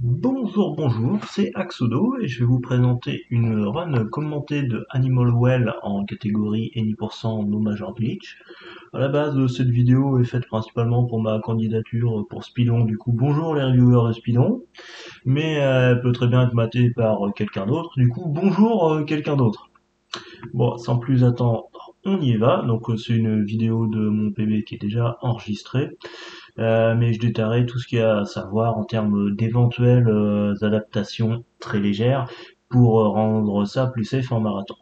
Bonjour, c'est Axodo et je vais vous présenter une run commentée de Animal Well en catégorie Any% No Major Glitch. À la base, cette vidéo est faite principalement pour ma candidature pour Speedon, du coup bonjour les reviewers de Speedon, mais elle peut très bien être matée par quelqu'un d'autre, du coup bonjour quelqu'un d'autre. Bon, sans plus attendre, on y va, donc c'est une vidéo de mon PB qui est déjà enregistrée. Mais je détaillerai tout ce qu'il y a à savoir en termes d'éventuelles adaptations très légères pour rendre ça plus safe en marathon.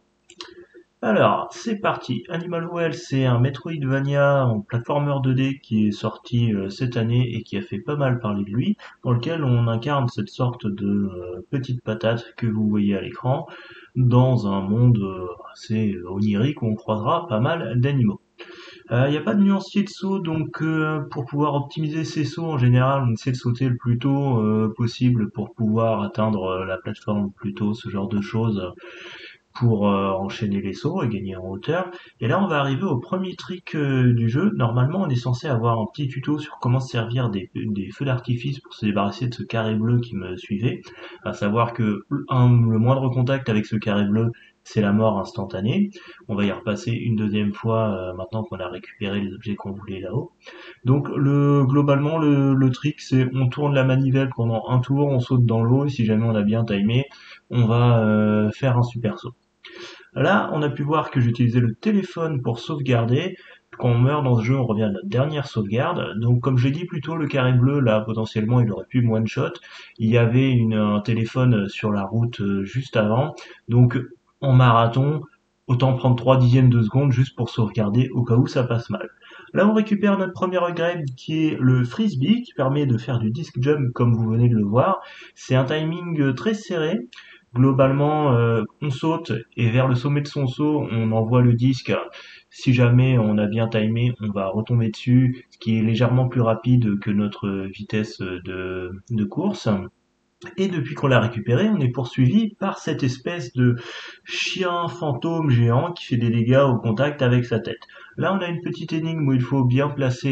Alors, c'est parti. Animal Well, c'est un Metroidvania en platformer 2D qui est sorti cette année et qui a fait pas mal parler de lui, dans lequel on incarne cette sorte de petite patate que vous voyez à l'écran dans un monde assez onirique où on croisera pas mal d'animaux. Il n'y a pas de nuancier de saut, donc pour pouvoir optimiser ses sauts en général, on essaie de sauter le plus tôt possible pour pouvoir atteindre la plateforme le plus tôt, ce genre de choses, pour enchaîner les sauts et gagner en hauteur. Et là, on va arriver au premier trick du jeu. Normalement, on est censé avoir un petit tuto sur comment se servir des feux d'artifice pour se débarrasser de ce carré bleu qui me suivait. À savoir que le moindre contact avec ce carré bleu, c'est la mort instantanée. On va y repasser une deuxième fois maintenant qu'on a récupéré les objets qu'on voulait là-haut. Donc globalement le trick c'est on tourne la manivelle pendant un tour, on saute dans l'eau et si jamais on a bien timé, on va faire un super saut. Là, on a pu voir que j'utilisais le téléphone pour sauvegarder. Quand on meurt dans ce jeu, on revient à notre dernière sauvegarde. Donc, comme j'ai dit plus tôt, le carré bleu, là, potentiellement, il aurait pu me one-shot. Il y avait un téléphone sur la route juste avant. Donc, en marathon, autant prendre 3 dixièmes de seconde juste pour sauvegarder au cas où ça passe mal. Là, on récupère notre premier upgrade qui est le frisbee, qui permet de faire du disc jump comme vous venez de le voir. C'est un timing très serré. Globalement, on saute et vers le sommet de son saut, on envoie le disque. Si jamais on a bien timé, on va retomber dessus, ce qui est légèrement plus rapide que notre vitesse de course. Et depuis qu'on l'a récupéré, on est poursuivi par cette espèce de chien fantôme géant qui fait des dégâts au contact avec sa tête. Là, on a une petite énigme où il faut bien placer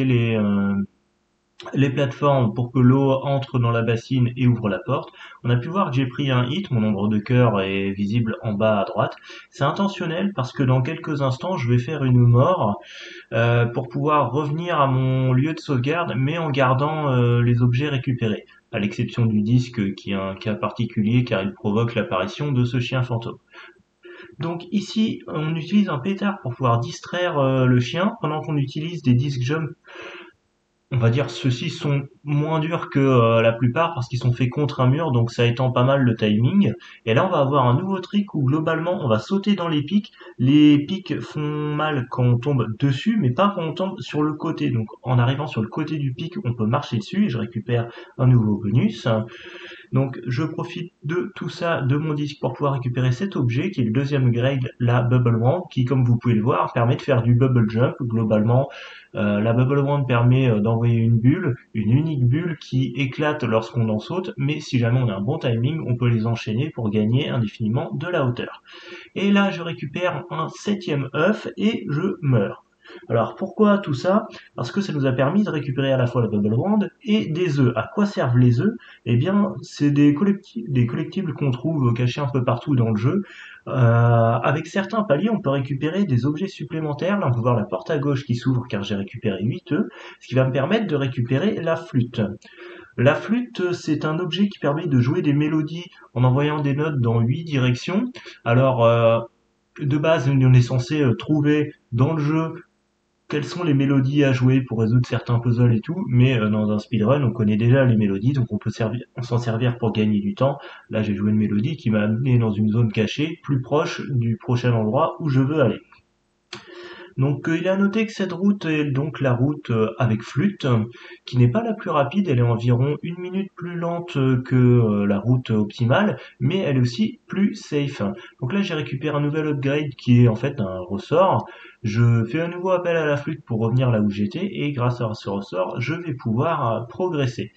les plateformes pour que l'eau entre dans la bassine et ouvre la porte. On a pu voir que j'ai pris un hit, mon nombre de cœur est visible en bas à droite. C'est intentionnel parce que dans quelques instants je vais faire une mort pour pouvoir revenir à mon lieu de sauvegarde mais en gardant les objets récupérés. À l'exception du disque qui est un cas particulier car il provoque l'apparition de ce chien fantôme. Donc ici on utilise un pétard pour pouvoir distraire le chien pendant qu'on utilise des disc jump. On va dire ceux-ci sont moins durs que la plupart parce qu'ils sont faits contre un mur, donc ça étend pas mal le timing. Et là, on va avoir un nouveau trick où globalement, on va sauter dans les pics. Les pics font mal quand on tombe dessus, mais pas quand on tombe sur le côté. Donc en arrivant sur le côté du pic, on peut marcher dessus et je récupère un nouveau bonus. Donc je profite de tout ça, de mon disque, pour pouvoir récupérer cet objet qui est le deuxième grade, la Bubble Wand, qui comme vous pouvez le voir permet de faire du Bubble Jump. Globalement, la Bubble Wand permet d'envoyer une bulle, une unique bulle qui éclate lorsqu'on en saute, mais si jamais on a un bon timing, on peut les enchaîner pour gagner indéfiniment de la hauteur. Et là je récupère un septième œuf et je meurs. Alors pourquoi tout ça? Parce que ça nous a permis de récupérer à la fois la Bubble Wand et des œufs. À quoi servent les œufs? Eh bien, c'est des collectibles qu'on trouve cachés un peu partout dans le jeu. Avec certains paliers, on peut récupérer des objets supplémentaires. Là, on peut voir la porte à gauche qui s'ouvre car j'ai récupéré 8 œufs, ce qui va me permettre de récupérer la flûte. La flûte, c'est un objet qui permet de jouer des mélodies en envoyant des notes dans 8 directions. Alors, de base, on est censé trouver dans le jeu quelles sont les mélodies à jouer pour résoudre certains puzzles et tout, mais dans un speedrun, on connaît déjà les mélodies, donc on s'en servir pour gagner du temps. Là, j'ai joué une mélodie qui m'a amené dans une zone cachée, plus proche du prochain endroit où je veux aller. Donc il est à noter que cette route est donc la route avec flûte, qui n'est pas la plus rapide, elle est environ 1 minute plus lente que la route optimale, mais elle est aussi plus safe. Donc là j'ai récupéré un nouvel upgrade qui est en fait un ressort. Je fais un nouveau appel à la flûte pour revenir là où j'étais, et grâce à ce ressort, je vais pouvoir progresser.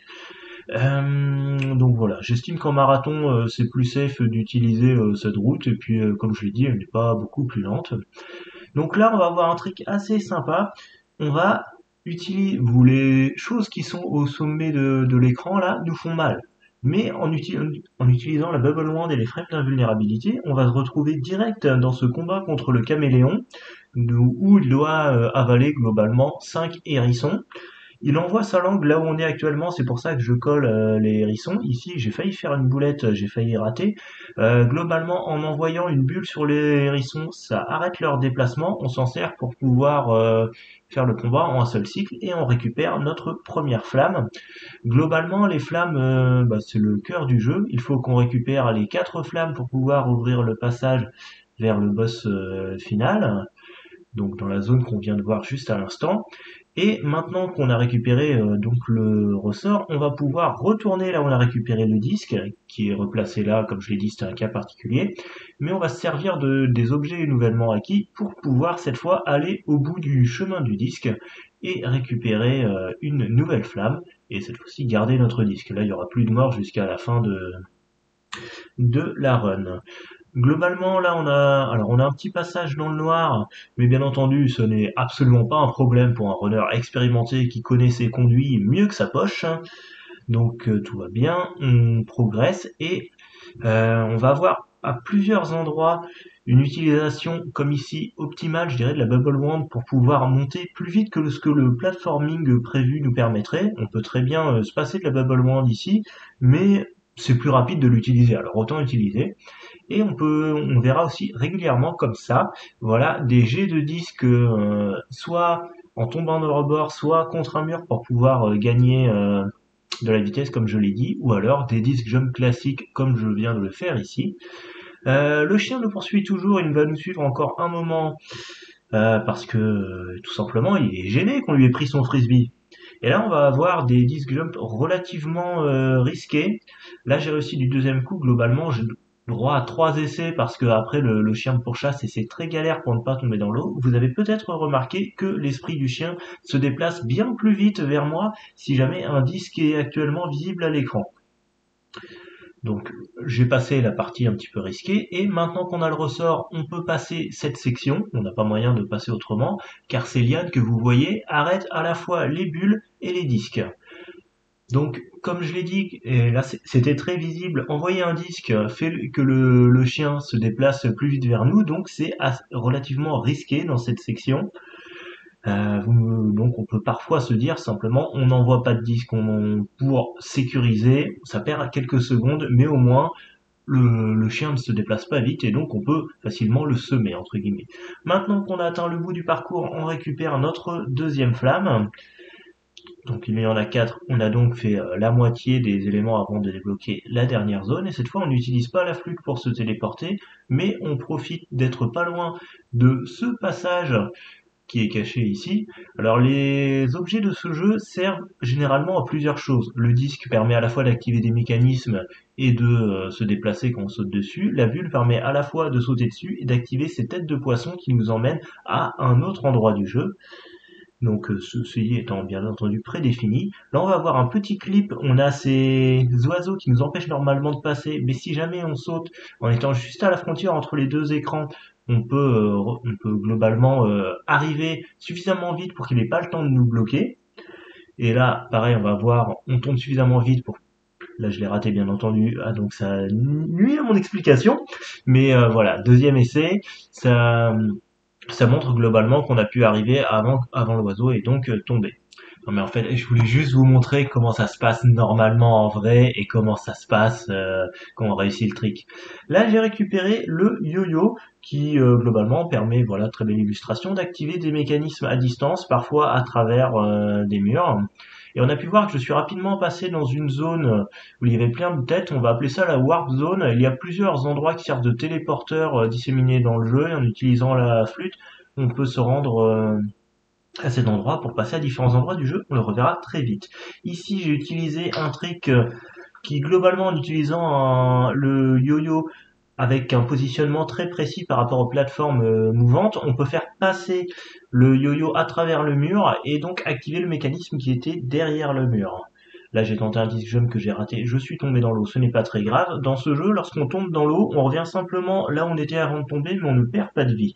Donc voilà, j'estime qu'en marathon c'est plus safe d'utiliser cette route, et puis comme je l'ai dit, elle n'est pas beaucoup plus lente. Donc là, on va avoir un truc assez sympa. On va utiliser, les choses qui sont au sommet de l'écran là nous font mal. Mais en utilisant la Bubble Wand et les frames d'invulnérabilité, on va se retrouver direct dans ce combat contre le caméléon, où il doit avaler globalement 5 hérissons. Il envoie sa langue là où on est actuellement, c'est pour ça que je colle les hérissons. Ici, j'ai failli faire une boulette, j'ai failli rater. Globalement, en envoyant une bulle sur les hérissons, ça arrête leur déplacement. On s'en sert pour pouvoir faire le combat en un seul cycle et on récupère notre première flamme. Globalement, les flammes, c'est le cœur du jeu. Il faut qu'on récupère les 4 flammes pour pouvoir ouvrir le passage vers le boss final, donc dans la zone qu'on vient de voir juste à l'instant. Et maintenant qu'on a récupéré donc le ressort, on va pouvoir retourner là où on a récupéré le disque, qui est replacé là, comme je l'ai dit, c'était un cas particulier. Mais on va se servir des objets nouvellement acquis pour pouvoir cette fois aller au bout du chemin du disque et récupérer une nouvelle flamme, et cette fois-ci garder notre disque. Là, il y aura plus de morts jusqu'à la fin de la run. Globalement, là, on a un petit passage dans le noir, mais bien entendu, ce n'est absolument pas un problème pour un runner expérimenté qui connaît ses conduits mieux que sa poche. Donc tout va bien, on progresse et on va avoir à plusieurs endroits une utilisation comme ici optimale, je dirais, de la Bubble Wand pour pouvoir monter plus vite que ce que le platforming prévu nous permettrait. On peut très bien se passer de la Bubble Wand ici, mais c'est plus rapide de l'utiliser, alors autant utiliser. Et on verra aussi régulièrement comme ça, voilà, des jets de disques, soit en tombant dans le rebord, soit contre un mur pour pouvoir gagner de la vitesse comme je l'ai dit, ou alors des disques jump classiques comme je viens de le faire ici. Le chien nous poursuit toujours, il va nous suivre encore un moment parce que tout simplement il est gêné qu'on lui ait pris son frisbee. Et là, on va avoir des disc jumps relativement risqués. Là, j'ai réussi du deuxième coup. Globalement, j'ai droit à 3 essais parce que après le chien me pourchasse et c'est très galère pour ne pas tomber dans l'eau. Vous avez peut-être remarqué que l'esprit du chien se déplace bien plus vite vers moi si jamais un disque est actuellement visible à l'écran. Donc j'ai passé la partie un petit peu risquée et maintenant qu'on a le ressort, on peut passer cette section, on n'a pas moyen de passer autrement, car ces lianes que vous voyez arrêtent à la fois les bulles et les disques. Donc comme je l'ai dit, et là c'était très visible, envoyer un disque fait que le chien se déplace plus vite vers nous, donc c'est relativement risqué dans cette section. Donc on peut parfois se dire simplement on n'envoie pas de disque pour sécuriser, ça perd quelques secondes, mais au moins le chien ne se déplace pas vite et donc on peut facilement le semer entre guillemets. Maintenant qu'on a atteint le bout du parcours, on récupère notre deuxième flamme. Donc il y en a 4, on a donc fait la moitié des éléments avant de débloquer la dernière zone, et cette fois on n'utilise pas la flûte pour se téléporter, mais on profite d'être pas loin de ce passage qui est caché ici. Alors les objets de ce jeu servent généralement à plusieurs choses. Le disque permet à la fois d'activer des mécanismes et de se déplacer quand on saute dessus. La bulle permet à la fois de sauter dessus et d'activer ces têtes de poisson qui nous emmènent à un autre endroit du jeu. Donc ceci étant bien entendu prédéfini. Là on va avoir un petit clip, on a ces oiseaux qui nous empêchent normalement de passer, mais si jamais on saute en étant juste à la frontière entre les deux écrans, on peut globalement arriver suffisamment vite pour qu'il n'ait pas le temps de nous bloquer. Et là, pareil, on va voir, on tombe suffisamment vite pour... Là, je l'ai raté, bien entendu. Ah, donc ça nuit à mon explication. Mais voilà, deuxième essai, ça montre globalement qu'on a pu arriver avant l'oiseau et donc tomber. Non mais en fait, je voulais juste vous montrer comment ça se passe normalement en vrai et comment ça se passe quand on réussit le trick. Là, j'ai récupéré le yo-yo qui globalement permet, voilà, très belle illustration, d'activer des mécanismes à distance, parfois à travers des murs. Et on a pu voir que je suis rapidement passé dans une zone où il y avait plein de têtes, on va appeler ça la warp zone. Il y a plusieurs endroits qui servent de téléporteurs disséminés dans le jeu et en utilisant la flûte, on peut se rendre à cet endroit pour passer à différents endroits du jeu, on le reverra très vite. Ici j'ai utilisé un trick qui globalement en utilisant le yo-yo avec un positionnement très précis par rapport aux plateformes mouvantes, on peut faire passer le yo-yo à travers le mur et donc activer le mécanisme qui était derrière le mur. Là, j'ai tenté un disc jump que j'ai raté, je suis tombé dans l'eau, ce n'est pas très grave. Dans ce jeu, lorsqu'on tombe dans l'eau, on revient simplement là où on était avant de tomber, mais on ne perd pas de vie.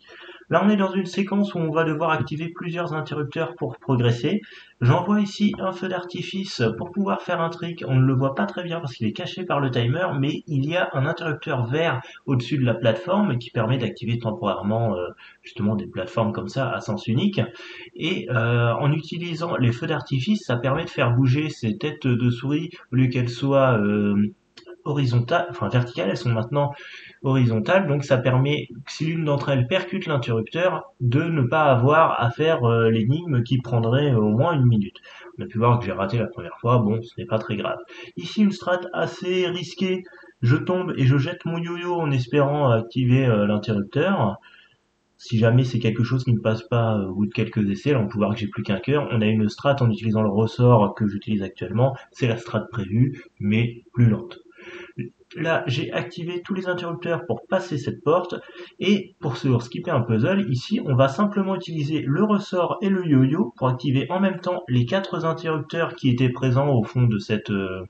Là, on est dans une séquence où on va devoir activer plusieurs interrupteurs pour progresser. J'envoie ici un feu d'artifice pour pouvoir faire un trick. On ne le voit pas très bien parce qu'il est caché par le timer, mais il y a un interrupteur vert au-dessus de la plateforme qui permet d'activer temporairement justement des plateformes comme ça à sens unique. Et en utilisant les feux d'artifice, ça permet de faire bouger ces têtes de souris au lieu qu'elles soient horizontales, enfin verticales, elles sont maintenant horizontales, donc ça permet, si l'une d'entre elles percute l'interrupteur, de ne pas avoir à faire l'énigme qui prendrait au moins une minute. On a pu voir que j'ai raté la première fois, bon, ce n'est pas très grave. Ici, une strat assez risquée, je tombe et je jette mon yo-yo en espérant activer l'interrupteur. Si jamais c'est quelque chose qui ne passe pas au bout de quelques essais, là on peut voir que j'ai plus qu'un cœur, on a une strat en utilisant le ressort que j'utilise actuellement, c'est la strat prévue, mais plus lente. Là, j'ai activé tous les interrupteurs pour passer cette porte, et pour se skipper un puzzle, ici, on va simplement utiliser le ressort et le yo-yo pour activer en même temps les 4 interrupteurs qui étaient présents au fond de cette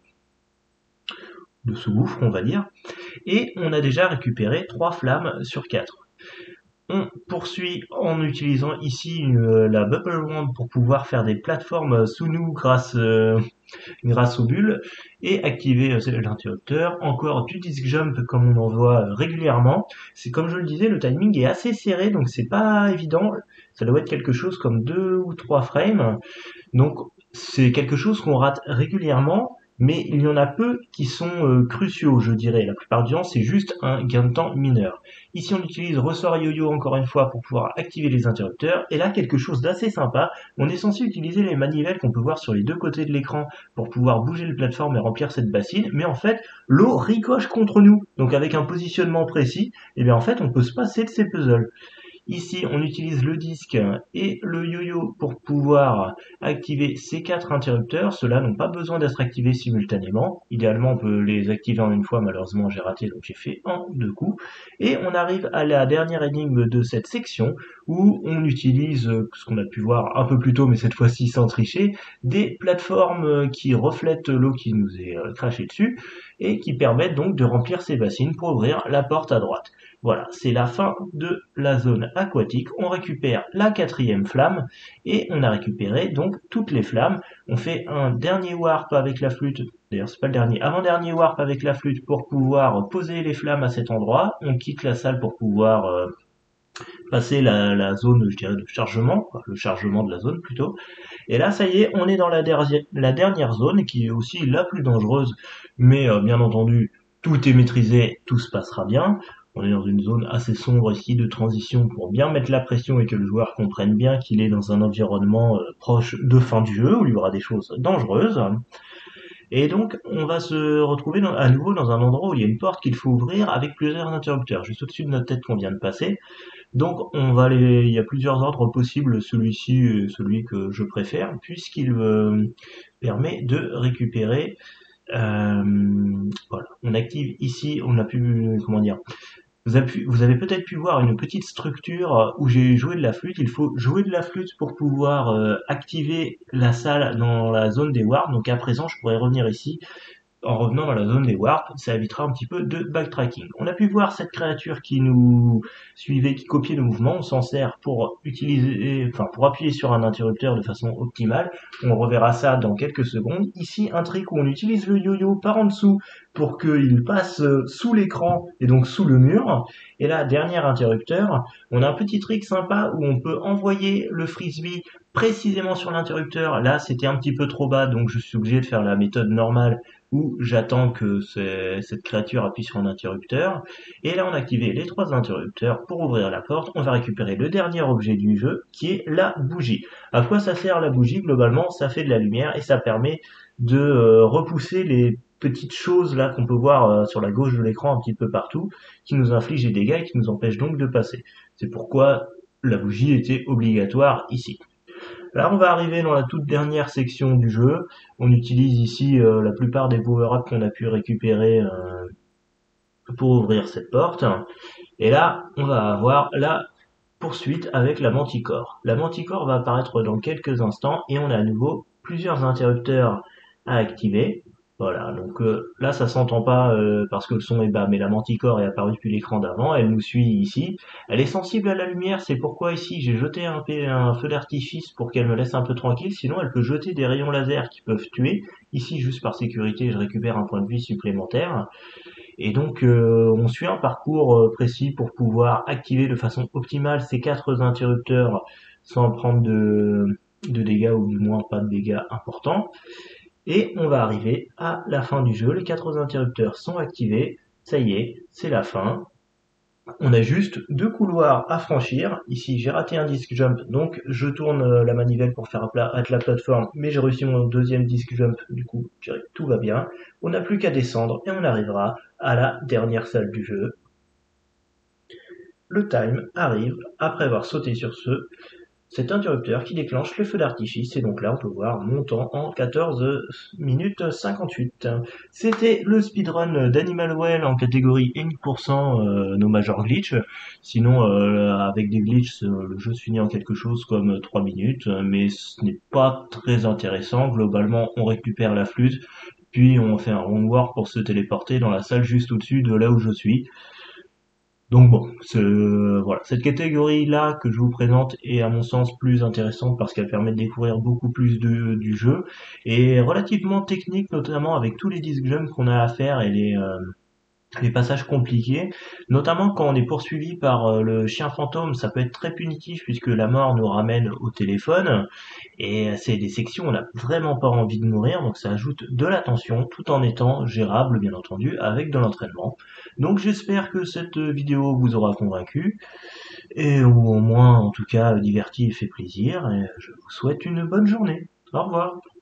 de ce gouffre, on va dire, et on a déjà récupéré 3 flammes sur 4. On poursuit en utilisant ici la Bubble Wand pour pouvoir faire des plateformes sous nous grâce aux bulles et activer l'interrupteur. Encore du disc jump comme on en voit régulièrement. C'est comme je le disais, le timing est assez serré donc c'est pas évident. Ça doit être quelque chose comme 2 ou 3 frames. Donc c'est quelque chose qu'on rate régulièrement, mais il y en a peu qui sont cruciaux, je dirais. La plupart du temps, c'est juste un gain de temps mineur. Ici, on utilise ressort et yo-yo encore une fois pour pouvoir activer les interrupteurs. Et là, quelque chose d'assez sympa, on est censé utiliser les manivelles qu'on peut voir sur les deux côtés de l'écran pour pouvoir bouger les plateformes et remplir cette bassine. Mais en fait, l'eau ricoche contre nous. Donc avec un positionnement précis, et bien en fait, on peut se passer de ces puzzles. Ici, on utilise le disque et le yo-yo pour pouvoir activer ces 4 interrupteurs. Ceux-là n'ont pas besoin d'être activés simultanément. Idéalement, on peut les activer en une fois. Malheureusement, j'ai raté, donc j'ai fait en 2 coups. Et on arrive à la dernière énigme de cette section où on utilise ce qu'on a pu voir un peu plus tôt, mais cette fois-ci sans tricher, des plateformes qui reflètent l'eau qui nous est crachée dessus et qui permettent donc de remplir ces bassines pour ouvrir la porte à droite. Voilà, c'est la fin de la zone aquatique. On récupère la 4e flamme et on a récupéré donc toutes les flammes. On fait un dernier warp avec la flûte. D'ailleurs, c'est pas le dernier, avant-dernier warp avec la flûte pour pouvoir poser les flammes à cet endroit. On quitte la salle pour pouvoir passer la zone, je dirais, de chargement, le chargement de la zone plutôt. Et là, ça y est, on est dans la dernière zone qui est aussi la plus dangereuse, mais bien entendu, tout est maîtrisé, tout se passera bien. On est dans une zone assez sombre ici de transition pour bien mettre la pression et que le joueur comprenne bien qu'il est dans un environnement proche de fin du jeu où il y aura des choses dangereuses. Et donc, on va se retrouver à nouveau dans un endroit où il y a une porte qu'il faut ouvrir avec plusieurs interrupteurs, juste au-dessus de notre tête qu'on vient de passer. Donc, il y a plusieurs ordres possibles, celui-ci est celui que je préfère, puisqu'il permet de récupérer, voilà. On active ici, on a pu, comment dire, vous avez peut-être pu voir une petite structure où j'ai joué de la flûte. Il faut jouer de la flûte pour pouvoir activer la salle dans la zone des warps. Donc à présent, je pourrais revenir ici en revenant dans la zone des warps, ça évitera un petit peu de backtracking. On a pu voir cette créature qui nous suivait, qui copiait nos mouvements. On s'en sert pour pour appuyer sur un interrupteur de façon optimale. On reverra ça dans quelques secondes. Ici, un trick où on utilise le yo-yo par en dessous pour qu'il passe sous l'écran et donc sous le mur. Et là, dernier interrupteur, on a un petit trick sympa où on peut envoyer le frisbee précisément sur l'interrupteur. Là, c'était un petit peu trop bas, donc je suis obligé de faire la méthode normale où j'attends que cette créature appuie sur un interrupteur. Et là, on a activé les 3 interrupteurs pour ouvrir la porte. On va récupérer le dernier objet du jeu, qui est la bougie. À quoi ça sert la bougie? Globalement, ça fait de la lumière et ça permet de repousser les petites choses là qu'on peut voir sur la gauche de l'écran un petit peu partout, qui nous infligent des dégâts et qui nous empêchent donc de passer. C'est pourquoi la bougie était obligatoire ici. Là, on va arriver dans la toute dernière section du jeu. On utilise ici la plupart des power-ups qu'on a pu récupérer pour ouvrir cette porte. Et là, on va avoir la poursuite avec la manticore. La manticore va apparaître dans quelques instants et on a à nouveau plusieurs interrupteurs à activer. Voilà, donc là ça s'entend pas parce que le son est bas, mais la manticore est apparue depuis l'écran d'avant, elle nous suit ici. Elle est sensible à la lumière, c'est pourquoi ici j'ai jeté un feu d'artifice pour qu'elle me laisse un peu tranquille, sinon elle peut jeter des rayons laser qui peuvent tuer. Ici, juste par sécurité, je récupère un point de vie supplémentaire. Et donc on suit un parcours précis pour pouvoir activer de façon optimale ces quatre interrupteurs sans prendre de dégâts ou du moins pas de dégâts importants. Et on va arriver à la fin du jeu. Les quatre interrupteurs sont activés. Ça y est, c'est la fin. On a juste deux couloirs à franchir. Ici, j'ai raté un disc jump, donc je tourne la manivelle pour faire apparaître la plateforme, mais j'ai réussi mon deuxième disc jump, du coup, je dirais que tout va bien. On n'a plus qu'à descendre et on arrivera à la dernière salle du jeu. Le time arrive après avoir sauté sur cet interrupteur qui déclenche le feu d'artifice, et donc là on peut voir montant en 14 minutes 58. C'était le speedrun d'Animal Well en catégorie N% no Major Glitch. Sinon avec des glitches le jeu se finit en quelque chose comme 3 minutes, mais ce n'est pas très intéressant. Globalement on récupère la flûte, puis on fait un roundwork pour se téléporter dans la salle juste au-dessus de là où je suis. Donc bon, voilà, cette catégorie-là que je vous présente est à mon sens plus intéressante parce qu'elle permet de découvrir beaucoup plus du jeu et relativement technique, notamment avec tous les disc jumps qu'on a à faire et les passages compliqués, notamment quand on est poursuivi par le chien fantôme. Ça peut être très punitif puisque la mort nous ramène au téléphone, et c'est des sections où on n'a vraiment pas envie de mourir, donc ça ajoute de la tension tout en étant gérable, bien entendu, avec de l'entraînement. Donc j'espère que cette vidéo vous aura convaincu, et ou au moins en tout cas diverti et fait plaisir, et je vous souhaite une bonne journée. Au revoir.